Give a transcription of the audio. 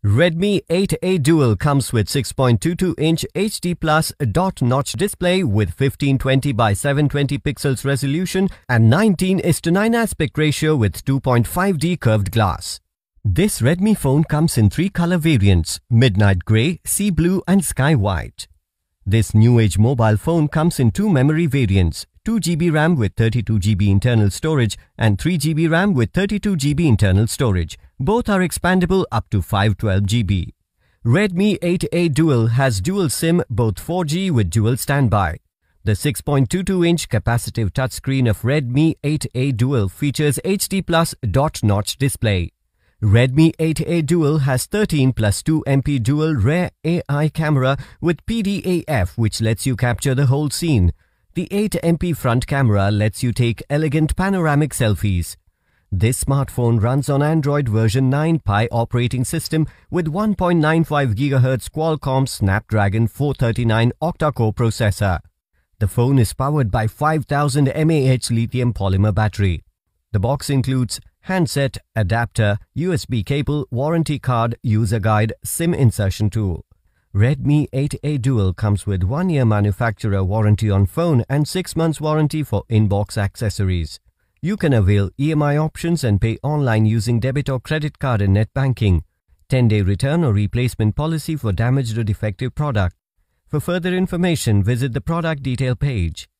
Redmi 8A Dual comes with 6.22-inch HD Plus dot-notch display with 1520 by 720 pixels resolution and 19:9 aspect ratio with 2.5D curved glass. This Redmi phone comes in 3 color variants: Midnight Grey, Sea Blue and Sky White. This new age mobile phone comes in 2 memory variants: 2GB RAM with 32GB internal storage and 3GB RAM with 32GB internal storage. Both are expandable up to 512GB. Redmi 8A Dual has dual SIM, both 4G with dual standby. The 6.22-inch capacitive touchscreen of Redmi 8A Dual features HD Plus dot-notch display. Redmi 8A Dual has 13+2MP dual rear AI camera with PDAF, which lets you capture the whole scene. The 8MP front camera lets you take elegant panoramic selfies. This smartphone runs on Android version 9 Pie operating system with 1.95 GHz Qualcomm Snapdragon 439 octa-core processor. The phone is powered by 5000 mAh lithium polymer battery. The box includes handset, adapter, USB cable, warranty card, user guide, SIM insertion tool. Redmi 8A Dual comes with 1-year manufacturer warranty on phone and 6 months warranty for in-box accessories. You can avail EMI options and pay online using debit or credit card and net banking. 10-day return or replacement policy for damaged or defective product. For further information, visit the product detail page.